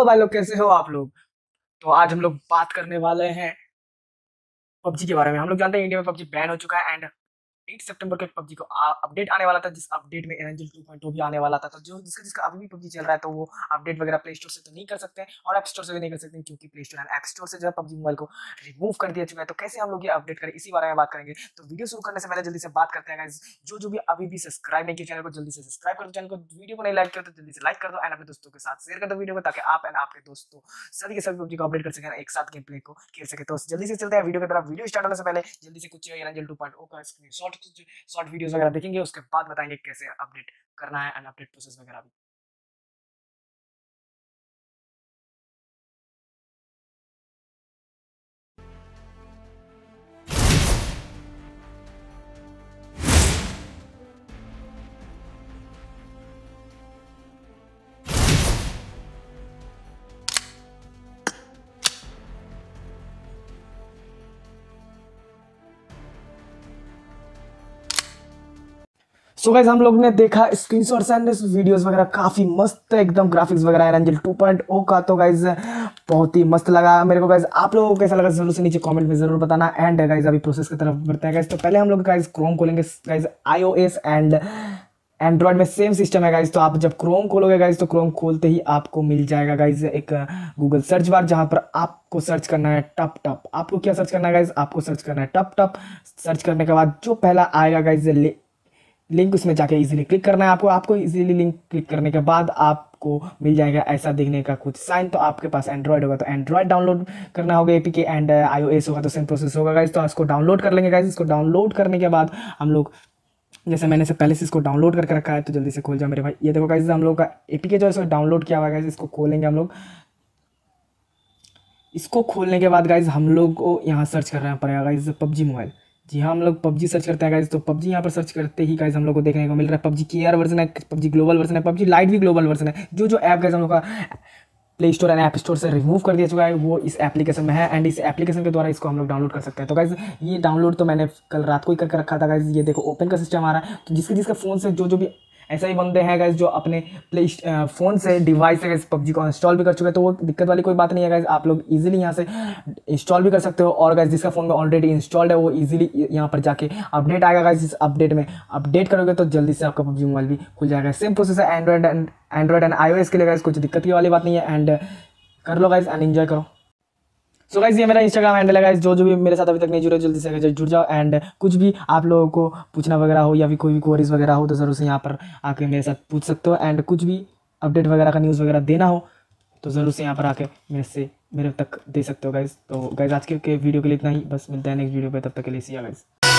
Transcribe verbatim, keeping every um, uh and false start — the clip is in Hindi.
हेलो भाई लोग, कैसे हो आप लोग। तो आज हम लोग बात करने वाले हैं पबजी के बारे में। हम लोग जानते हैं इंडिया में पबजी बैन हो चुका है एंड आठ सितंबर को पबजी को अपडेट आने वाला था, जिस अपडेट में एरेंजल टू पॉइंट ओ भी आने वाला था। तो जो जिसका जिसका अभी भी पबजी चल रहा है तो वो अपडेट वगैरह प्ले स्टोर से तो नहीं कर सकते हैं और ऐप स्टोर से भी नहीं कर सकते हैं, क्योंकि Play Store and App Store से जो है पबजी मोबाइल को रिमूव कर दिया चुका है। तो कैसे हम लोग ये अपडेट करें, इसी बारे में बात करेंगे। तो वीडियो शुरू करने से पहले जल्दी से बात करते हैं गाइस, जो जो भी अभी भी सब्सक्राइब नहीं किया चैनल को जल्दी से सब्सक्राइब कर दो, चैनल को वीडियो को नहीं लाइक किया तो जल्दी से लाइक कर दो एंड अपने दोस्तों के साथ शेयर कर दो वीडियो को, ताकि आप एंड आपके दोस्तों सभी के सभी पबजी को अपडेट कर सकें, एक साथ गेम प्ले को खेल सके। तो जल्दी से चलते हैं वीडियो की तरफ। वीडियो स्टार्ट होने से पहले जल्दी से कुछ एरेंजल टू पॉइंट ओ का स्क्रीनशॉट शॉर्ट वीडियोस वगैरह देखेंगे, उसके बाद बताएंगे कैसे अपडेट करना है एंड अपडेट प्रोसेस वगैरह भी। सो so गाइस, हम लोग ने देखा स्क्रीनशॉट्स एंड वीडियोस वगैरह, काफी मस्त एकदम ग्राफिक्स वगैरह एरेंजल टू पॉइंट ओ का। तो गाइस बहुत ही मस्त लगा मेरे को। गाइस आप लोगों को कैसा लगा जरूर से नीचे कमेंट में जरूर बताना। एंड गाइस अभी प्रोसेस की तरफ बढ़ते हैं गाइस। तो पहले हम लोग गाइस क्रोम खोलेंगे। गाइस आईओएस एंड एंड्रॉयड में सेम सिस्टम है गाइस। तो आप जब क्रोम खोलोगे गाइस तो क्रोम खोलते ही आपको मिल जाएगा गाइस एक गूगल सर्च बार, जहां पर आपको सर्च करना है टप टप। आपको क्या सर्च करना है गाइस, आपको सर्च करना है टप टप। सर्च करने के बाद जो पहला आएगा गाइस लिंक, उसमें जाके इजीली क्लिक करना है आपको। आपको इजीली लिंक क्लिक करने के बाद आपको मिल जाएगा ऐसा दिखने का कुछ साइन। तो आपके पास एंड्रॉयड होगा तो एंड्रॉयड डाउनलोड करना होगा एपीके, एंड आईओएस होगा तो सेम प्रोसेस होगा गाइस। तो इसको डाउनलोड कर लेंगे गाइस। इसको डाउनलोड करने के बाद हम लोग, जैसे मैंने से पहले से इसको डाउनलोड करके रखा है, तो जल्दी से खोल जाओ मेरे भाई। ये देखो गाइस, हम लोग का एपीके जो है इसको डाउनलोड किया हुआ है गाइस। इसको खोलेंगे हम लोग। इसको खोलने के बाद गाइस हम लोग को यहाँ सर्च करना पड़ेगा गाइस पबजी मोबाइल। जी हाँ, हम लोग पबजी सर्च करते हैं गाइस। तो पबजी यहाँ पर सर्च करते ही गाइस हम लोग को देखने को मिल रहा है पबजी केयर वर्जन है, पबजी ग्लोबल वर्जन है, पबजी लाइट भी ग्लोबल वर्जन है। जो जो ऐप गाइस हम लोग का Play Store and App Store से रिमूव कर दिया चुका है वो इस एप्लीकेशन में है, एंड इस एप्लीकेशन के द्वारा इसको हम लोग डाउनलोड कर सकते हैं। तो गाइस ये डाउनलोड तो मैंने कल रात को ही करके रखा था गाइस। ये देखो ओपन का सिस्टम आ रहा है। तो जिसके जिसके फ़ोन से जो जो भी ऐसा ही बंदे हैं गाइस जो अपने प्ले फोन से डिवाइस से गाइस पबजी को इंस्टॉल भी कर चुके हैं, तो वो दिक्कत वाली कोई बात नहीं है गाइस। आप लोग इजीली यहाँ से इंस्टॉल भी कर सकते हो। और गाइस जिसका फोन में ऑलरेडी इंस्टॉल्ड है वो इजीली यहाँ पर जाके अपडेट आएगा गाइस। इस अपडेट में अपडेट करोगे तो जल्दी से आपका पबजी मोबाइल भी खुल जाएगा। सेम प्रोसेस है Android and Android and iOS के लिए गाइस, कुछ दिक्कत की वाली बात नहीं है। एंड कर लो गाइस एंड एंजॉय करो। सो गाइस ये मेरा इंस्टाग्राम हैंडल है गाइस। जो जो भी मेरे साथ अभी तक नहीं जुड़े जल्दी से जुड़ जाओ। एंड कुछ भी आप लोगों को पूछना वगैरह हो या फिर कोई भी क्वेरीज वगैरह हो तो ज़रूर से यहाँ पर आके मेरे साथ पूछ सकते हो। एंड कुछ भी अपडेट वगैरह का न्यूज़ वगैरह देना हो तो ज़रूर से यहाँ पर आके मेरे से मेरे तक दे सकते हो गाइस। तो गाइस आज के वीडियो के लिए इतना ही, बस मिलते हैं नेक्स्ट वीडियो पे, तब तक के लिए सी या गाइस।